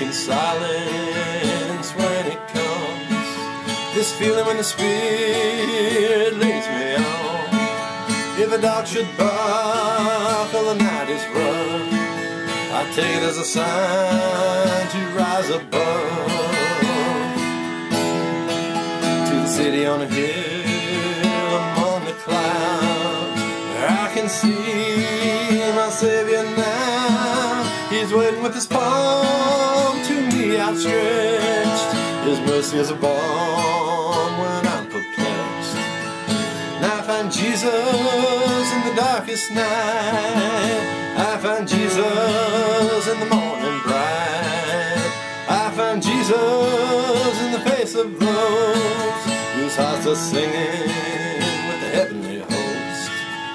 in silence when it comes. This feeling when the Spirit leads me on. If a dog should bark or the night is rough, I take it as a sign to rise above. To the city on a hill among the clouds, where I can see my Savior now. He's waiting with his palm to me outstretched. His mercy is a balm when I'm perplexed. Now I find Jesus in the darkest night. I find Jesus in the morning bright. I find Jesus in the face of those whose hearts are singing with the heavenly host.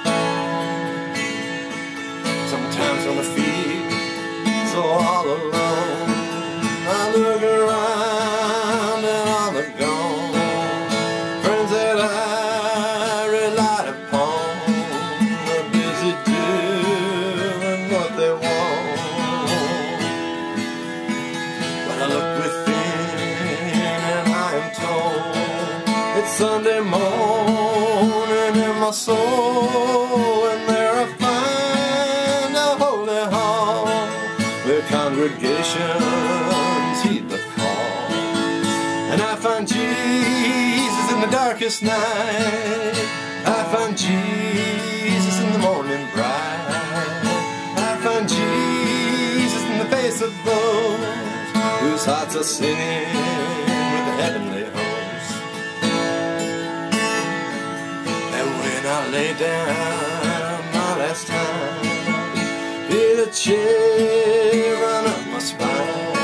Sometimes when I feel so all alone, I look around and all are gone. Friends that I relied upon are busy doing what they want. But I look within and I am told it's Sunday morning in my soul, and there I find a holy hall where congregations heed the call. And I find Jesus in the darkest night. I find Jesus in the morning bright. I find Jesus in the face of those whose hearts are singing with the heavenly host. And when I lay down my last time, feel a chill run up my spine,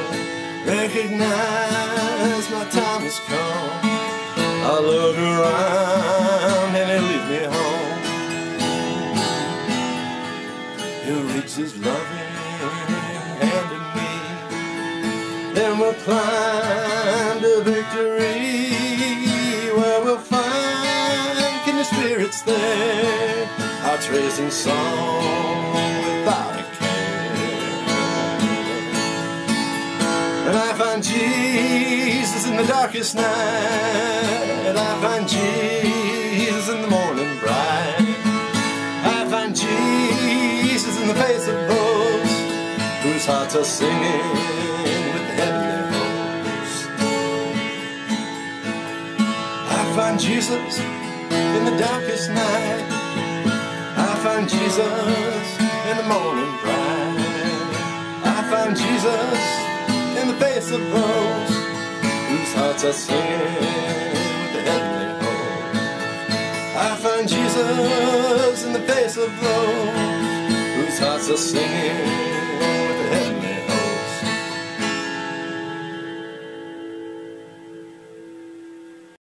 recognize my time has come. I look around and He'll lead me home. He'll reach His loving hand to me, then we'll climb to victory, where we'll find kindred spirits there, our tracing song without a care. And I find Jesus in the darkest night. I find Jesus in the morning bright. I find Jesus in the face of those whose hearts are singing with the heavenly host. I find Jesus in the darkest night. I find Jesus in the morning bright. I find Jesus in the face of those whose hearts are singing with the heavenly host. I find Jesus in the face of those whose hearts are singing